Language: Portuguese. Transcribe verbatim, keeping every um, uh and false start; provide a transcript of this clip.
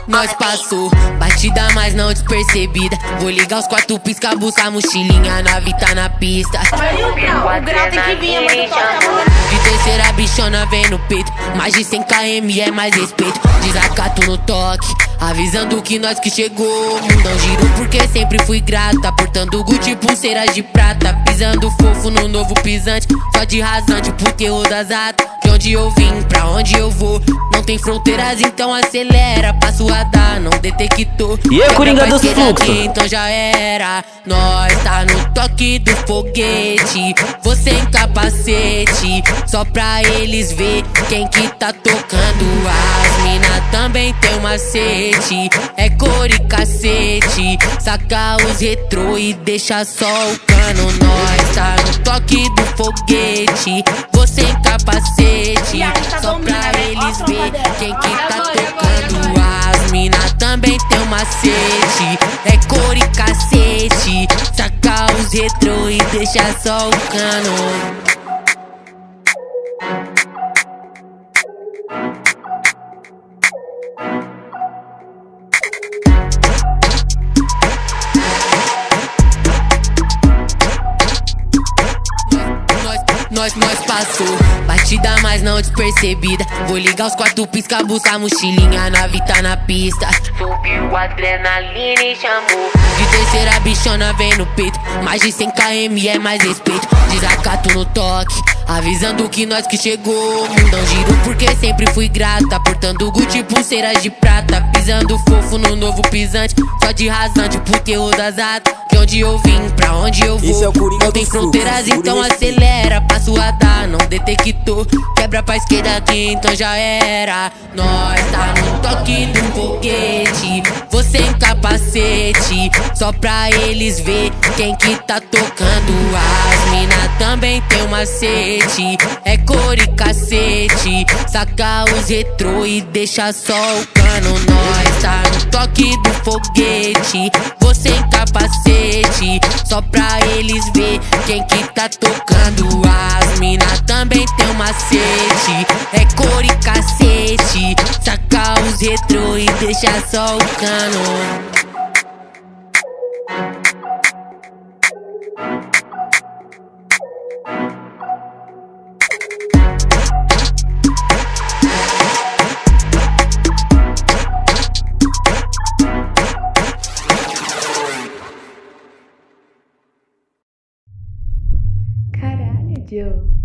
Nós passou, batida mas não despercebida. Vou ligar os quatro pisca, buscar mochilinha, nave tá na pista. O grau tem que vir, mas eu tô de terceira bichona vem no peito, mais de cem quilômetros é mais respeito. Desacato no toque, avisando que nós que chegou. Mundão girou porque sempre fui grata, portando Gucci pulseiras de prata, pisando fofo no novo pisante, só de rasante pro terror das atas. De onde eu vim, pra onde eu vou, não tem fronteiras, então acelera. Passo a dar, não detectou. E eu, Coringa dos Fluxos, então já era. Nós tá no toque do foguete, você em capacete, só pra eles ver quem que tá tocando. As mina também tem um macete, é cor e cacete, saca os retrô e deixa só o cano. Nós tá no toque do foguete, você em capacete, só pra eles ver quem que tá tocando. As mina também tem um macete, é cor e cacete, saca os retrô e deixa só o cano. Nós, nós passou, batida mas não despercebida. Vou ligar os quatro pisca, buscar mochilinha, nave tá na pista. Subiu a adrenalina e chamou. De terceira bichona vem no peito, mais de cem quilômetros é mais respeito. Desacato no toque, avisando que nós que chegou. Mundão girou porque sempre fui grata, portando Gucci pulseiras de prata, pisando fofo no novo pisante, só de rasante pro terror das atas. De onde eu vim, pra onde eu vou, é o Coringa não tem dos fronteiras, Fluxos, então Coringa. acelera. Passo a dar, não detectou, quebra pra esquerda aqui, então já era. Nós tá no toque do foguete, você em capacete, só pra eles ver quem que tá tocando. As mina também tem um macete, é cor e cacete, saca os retrô e deixa só o cano. Nós tá no toque do foguete, você em capacete, só pra eles ver quem que tá tocando. As mina também tem um macete, é cor e cacete, saca os retrô e deixa só o cano. Caralho, Joe.